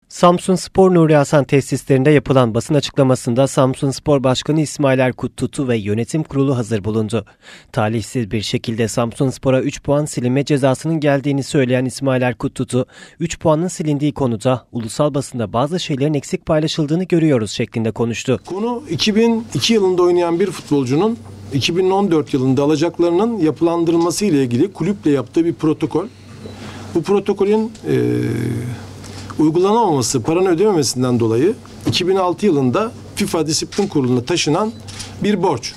Samsunspor Nuri Hasan tesislerinde yapılan basın açıklamasında Samsunspor Başkanı İsmail Erkut Tutu ve yönetim kurulu hazır bulundu. Talihsiz bir şekilde Samsunspor'a 3 puan silinme cezasının geldiğini söyleyen İsmail Erkut Tutu, 3 puanın silindiği konuda ulusal basında bazı şeylerin eksik paylaşıldığını görüyoruz şeklinde konuştu. Konu 2002 yılında oynayan bir futbolcunun 2014 yılında alacaklarının yapılandırılması ile ilgili kulüple yaptığı bir protokol. Bu protokolün uygulanamaması, paranı ödememesinden dolayı 2006 yılında FIFA Disiplin Kurulu'na taşınan bir borç.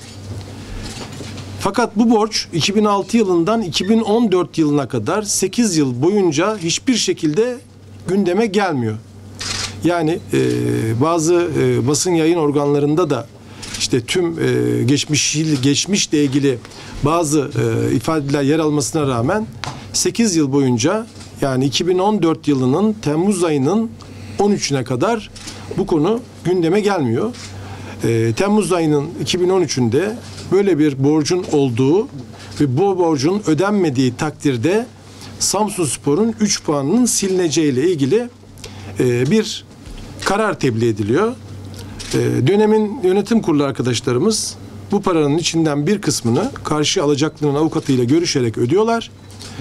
Fakat bu borç 2006 yılından 2014 yılına kadar 8 yıl boyunca hiçbir şekilde gündeme gelmiyor. Yani bazı basın yayın organlarında da işte tüm geçmişle ilgili bazı ifadeler yer almasına rağmen 8 yıl boyunca, yani 2014 yılının Temmuz ayının 13'üne kadar bu konu gündeme gelmiyor. Temmuz ayının 2013'ünde böyle bir borcun olduğu ve bu borcun ödenmediği takdirde Samsunspor'un 3 puanının silineceği ile ilgili bir karar tebliğ ediliyor. Dönemin yönetim kurulu arkadaşlarımız bu paranın içinden bir kısmını karşı alacaklıların avukatıyla görüşerek ödüyorlar.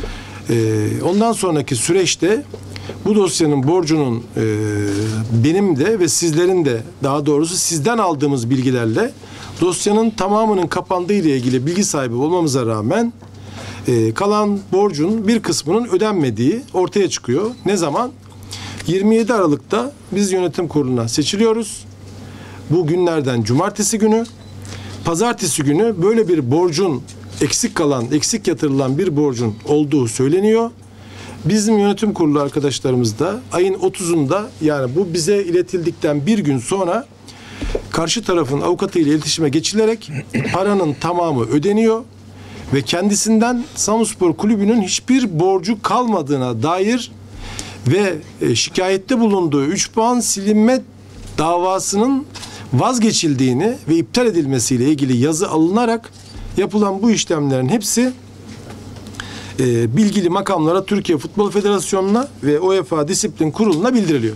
Ondan sonraki süreçte bu dosyanın borcunun benim de ve sizlerin de, daha doğrusu sizden aldığımız bilgilerle dosyanın tamamının kapandığı ile ilgili bilgi sahibi olmamıza rağmen kalan borcun bir kısmının ödenmediği ortaya çıkıyor. Ne zaman? 27 Aralık'ta biz yönetim kuruluna seçiliyoruz. Bu günlerden cumartesi günü. Pazartesi günü böyle bir borcun eksik yatırılan bir borcun olduğu söyleniyor. Bizim yönetim kurulu arkadaşlarımız da ayın 30'unda, yani bu bize iletildikten bir gün sonra karşı tarafın avukatıyla iletişime geçilerek paranın tamamı ödeniyor ve kendisinden Samsunspor Kulübü'nün hiçbir borcu kalmadığına dair ve şikayette bulunduğu 3 puan silinme davasının vazgeçildiğini ve iptal edilmesiyle ilgili yazı alınarak yapılan bu işlemlerin hepsi bilgili makamlara, Türkiye Futbol Federasyonu'na ve UEFA Disiplin Kurulu'na bildiriliyor.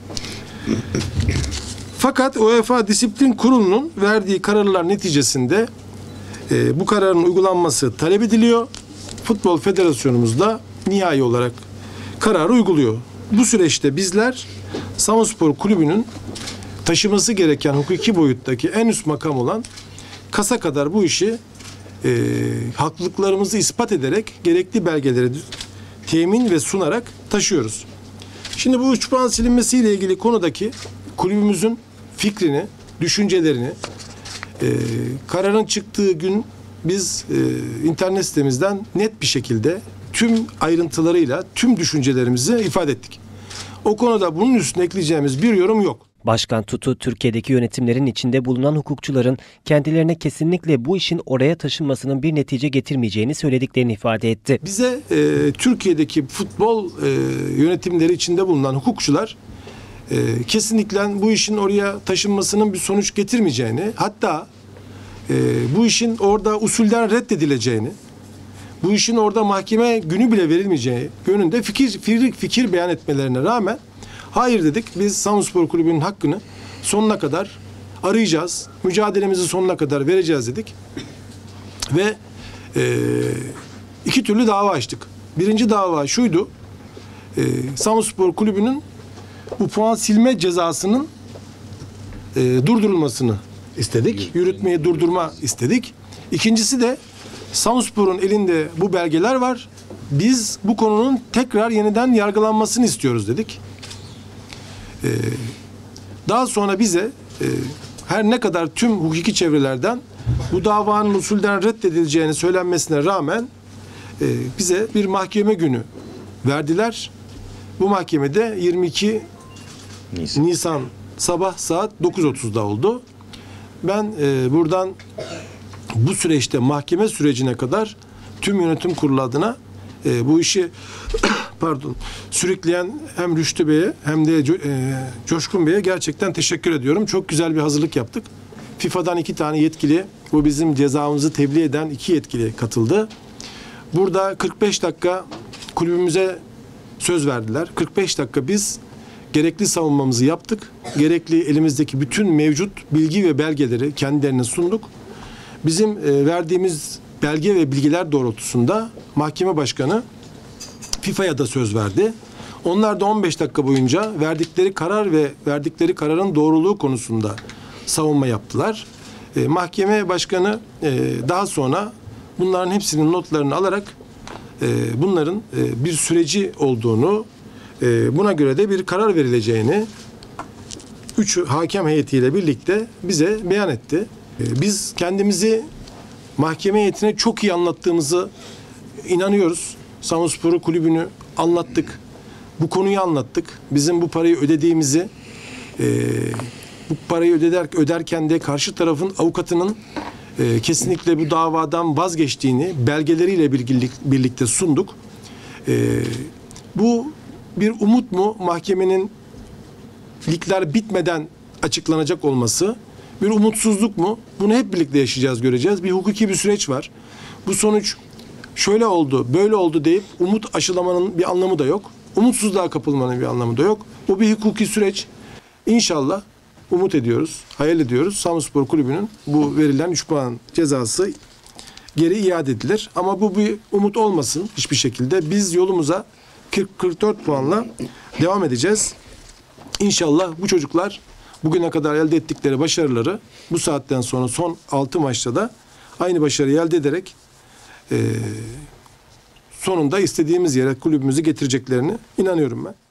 Fakat UEFA Disiplin Kurulu'nun verdiği kararlar neticesinde bu kararın uygulanması talep ediliyor. Futbol Federasyonumuz da nihai olarak kararı uyguluyor. Bu süreçte bizler Samsunspor Kulübü'nün taşıması gereken hukuki boyuttaki en üst makam olan KAS'a kadar bu işi haklılıklarımızı ispat ederek gerekli belgeleri temin ve sunarak taşıyoruz. Şimdi bu 3 puan silinmesiyle ilgili konudaki kulübümüzün fikrini, düşüncelerini kararın çıktığı gün biz internet sitemizden net bir şekilde tüm ayrıntılarıyla tüm düşüncelerimizi ifade ettik. O konuda bunun üstüne ekleyeceğimiz bir yorum yok. Başkan Tutu, Türkiye'deki yönetimlerin içinde bulunan hukukçuların kendilerine kesinlikle bu işin oraya taşınmasının bir netice getirmeyeceğini söylediklerini ifade etti. Bize Türkiye'deki futbol yönetimleri içinde bulunan hukukçular kesinlikle bu işin oraya taşınmasının bir sonuç getirmeyeceğini, hatta bu işin orada usulden reddedileceğini, bu işin orada mahkeme günü bile verilmeyeceği yönünde fikir beyan etmelerine rağmen hayır dedik. Biz Samsunspor Kulübü'nün hakkını sonuna kadar arayacağız. Mücadelemizi sonuna kadar vereceğiz dedik. Ve iki türlü dava açtık. Birinci dava şuydu. Samsunspor Kulübü'nün bu puan silme cezasının durdurulmasını istedik. Yürütmeyi durdurma istedik. İkincisi de Samsunspor'un elinde bu belgeler var. Biz bu konunun tekrar yeniden yargılanmasını istiyoruz dedik. Daha sonra bize her ne kadar tüm hukuki çevrelerden bu davanın usulden reddedileceğini söylenmesine rağmen bize bir mahkeme günü verdiler. Bu mahkemede 22 Nisan sabah saat 9.30'da oldu. Ben buradan bu süreçte mahkeme sürecine kadar tüm yönetim kurulu adına bu işi sürükleyen hem Rüştü Bey'e hem de Coşkun Bey'e gerçekten teşekkür ediyorum. Çok güzel bir hazırlık yaptık. FIFA'dan 2 tane yetkili, bu bizim cezamızı tebliğ eden 2 yetkili katıldı. Burada 45 dakika kulübümüze söz verdiler. 45 dakika biz gerekli savunmamızı yaptık. Gerekli elimizdeki bütün mevcut bilgi ve belgeleri kendilerine sunduk. Bizim verdiğimiz belge ve bilgiler doğrultusunda mahkeme başkanı FIFA'ya da söz verdi. Onlar da 15 dakika boyunca verdikleri karar ve verdikleri kararın doğruluğu konusunda savunma yaptılar. Mahkeme başkanı daha sonra bunların hepsinin notlarını alarak bunların bir süreci olduğunu, buna göre de bir karar verileceğini 3 hakem heyetiyle birlikte bize beyan etti. Biz kendimizi mahkeme heyetine çok iyi anlattığımızı inanıyoruz. Samsunspor Kulübü'nü anlattık. Bu konuyu anlattık. Bizim bu parayı ödediğimizi, bu parayı öderken de karşı tarafın avukatının kesinlikle bu davadan vazgeçtiğini belgeleriyle birlikte sunduk. Bu bir umut mu? Mahkemenin ligler bitmeden açıklanacak olması bir umutsuzluk mu? Bunu hep birlikte yaşayacağız, göreceğiz. Bir hukuki bir süreç var. Bu sonuç şöyle oldu, böyle oldu deyip umut aşılamanın bir anlamı da yok. Umutsuzluğa kapılmanın bir anlamı da yok. Bu bir hukuki süreç. İnşallah umut ediyoruz, hayal ediyoruz. Samsunspor Kulübü'nün bu verilen 3 puan cezası geri iade edilir. Ama bu bir umut olmasın hiçbir şekilde. Biz yolumuza 44 puanla devam edeceğiz. İnşallah bu çocuklar bugüne kadar elde ettikleri başarıları bu saatten sonra son 6 maçta da aynı başarıyı elde ederek sonunda istediğimiz yere kulübümüzü getireceklerine inanıyorum ben.